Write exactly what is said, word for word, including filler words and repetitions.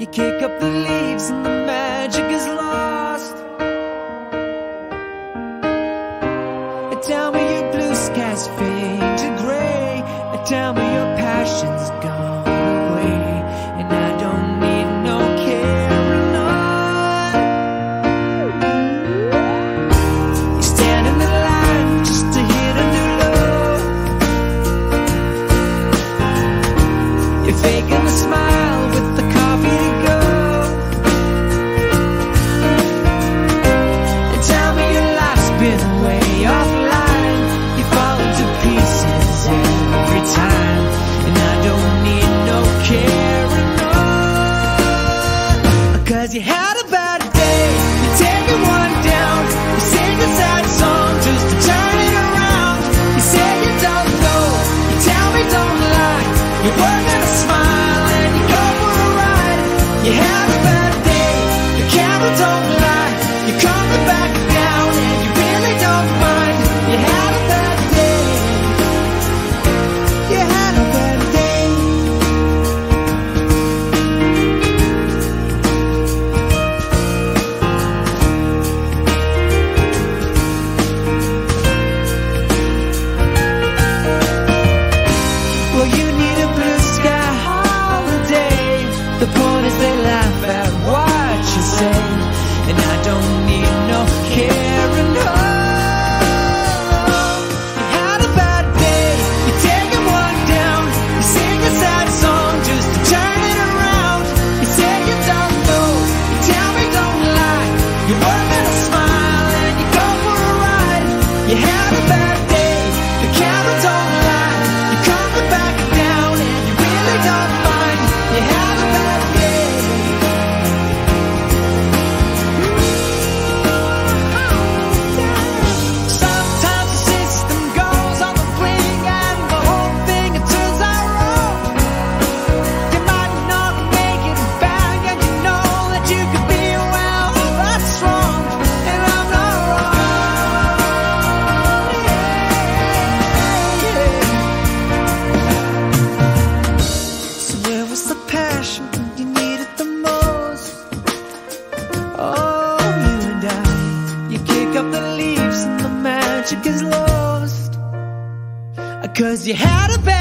You kick up the leaves and the magic is lost. Tell me your blue skies fade to gray. Tell me your passion's gone away, and I don't need no carrying on. You stand in the line just to hit a new low. You're faking a smile with the coffee to go. And tell me your life's been way offline. You fall into pieces every time, and I don't need no carrying on. Cause you had a bad day, you're taking one down. You sing a sad song just to turn it around. You say you don't know, you tell me don't lie. You're working a smile and you go for a ride. You have a bad day, the camera don't lie. You're coming back down and you really don't mind. You had a bad day, you had a bad day. Well, you need a blue sky holiday. The point is they laugh at what you say, and I don't need no carrying on. You had a bad day, you're taking one down. You sing a sad song just to turn it around. You say you don't know, you tell me don't lie. You're working a smile and you go for a ride. You had a bad day, the camera don't lie. You're coming back down and you really don't mind. You had a bad day. Sometimes the system goes on the blink and the whole thing it turns out wrong. You might not make it back and you know that you could be well, that's wrong, and I'm not wrong. So where was the passion when you needed the most? Oh, you and I, you kick up the leaves and the magic is lost. Cause you had a bad